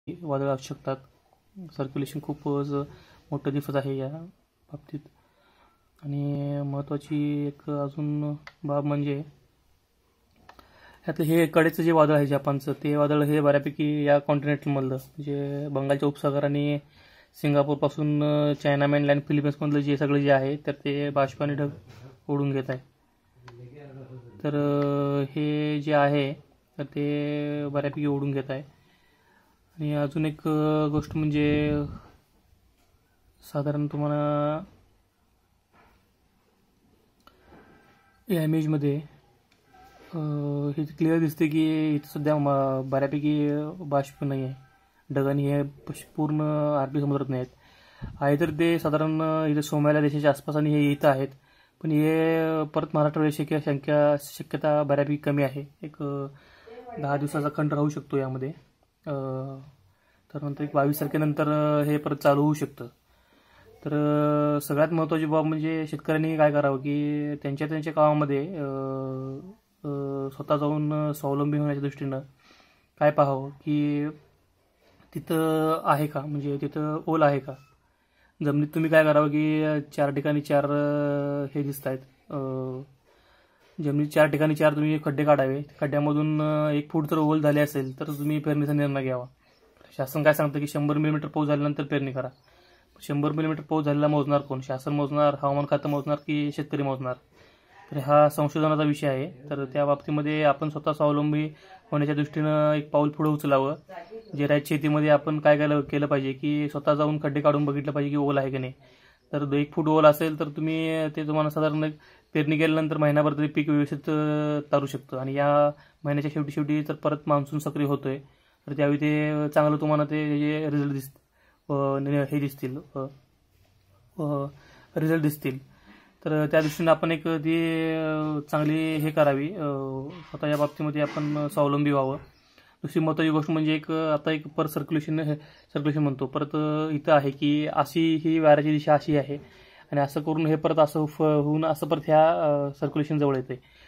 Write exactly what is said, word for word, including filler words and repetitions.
वादळ असू शकतात. सर्क्युलेशन खूप मोठं दिसत आहे या बाबतीत. आणि महत्त्वाची एक अजून बाब म्हणजे ह्यातलं हे कडेचं जे वादळ आहे जपानचं, ते वादळ हे बऱ्यापैकी या कॉन्टिनेंटमधलं म्हणजे बंगालच्या उपसागर आणि सिंगापूरपासून चायना मेनलँड फिलिपिन्समधलं जे सगळं जे आहे तर ते बाष्प आणि ढग ओढून घेत आहे. तर हे जे आहे तर ते बऱ्यापैकी ओढून घेत आहे. आणि अजून एक गोष्ट म्हणजे साधारण तुम्हाला या इमेजमध्ये हे क्लिअर दिसते की इथं सध्या बऱ्यापैकी बाष्प नाही आहे. ढगांनी हे पूर्ण अरबी समुद्रात नाही आहेत. आहे तर ते साधारण इथं सोमालिया देशाच्या आसपास आणि हे इथं आहेत. पण हे परत महाराष्ट्र शक्य शक्य शक्यता बऱ्यापैकी कमी आहे. एक दहा दिवसाचा खंड राहू शकतो यामध्ये. तर नंतर एक बावीस तारखेनंतर हे परत चालू होऊ शकतं. तर सगळ्यात महत्त्वाची बाब म्हणजे शेतकऱ्यांनी काय करावं की त्यांच्या त्यांच्या गावामध्ये स्वतः जाऊन स्वावलंबी होण्याच्या दृष्टीनं काय पाहावं की तिथं आहे का, म्हणजे तिथं ओल आहे का. जमिनीत तुम्ही काय करावं की चार ठिकाणी चार हे दिसत आहेत, जमिनीत चार ठिकाणी चार तुम्ही खड्डे काढावे. खड्ड्यामधून एक फूट जर ओल झाले असेल तर तुम्ही पेरणीचा निर्णय घ्यावा. शासन काय सांगतं की शंभर मिलीमीटर पाऊस झाल्यानंतर पेरणी करा. शंभर मिलीमीटर पाऊस झालेला मोजणार कोण? शासन मोजणार, हवामान खातं मोजणार की शेतकरी मोजणार? तर हा संशोधनाचा विषय आहे. तर त्या बाबतीमध्ये आपण स्वतः स्वावलंबी होण्याच्या दृष्टीनं एक पाऊल पुढे उचलावं. जे राईत शेतीमध्ये आपण काय केलं केलं पाहिजे की स्वतः जाऊन खड्डे काढून बघितलं पाहिजे की ओल आहे की नाही. तर एक फूट ओल असेल तर तुम्ही ते तुम्हाला साधारण पेरणी केल्यानंतर महिनाभर तरी पीक व्यवस्थित तारू शकतं. आणि या महिन्याच्या शेवटी शेवटी तर परत मान्सून सक्रिय होतोय तर त्यावेळी ते चांगलं तुम्हाला ते जे रिझल्ट दिस हे दिसतील रिझल्ट दिसतील. तर त्या दृष्टीनं आपण एक ती चांगली हे करावी, स्वतः या बाबतीमध्ये आपण स्वावलंबी व्हावं. दुसरी महत्त्वाची गोष्ट म्हणजे एक आता एक परत सर्क्युलेशन सर्क्युलेशन म्हणतो परत इथं आहे की अशी ही वाऱ्याची दिशा अशी आहे आणि असं करून हे परत असं होऊन असं परत ह्या सर्क्युलेशन जवळ येते.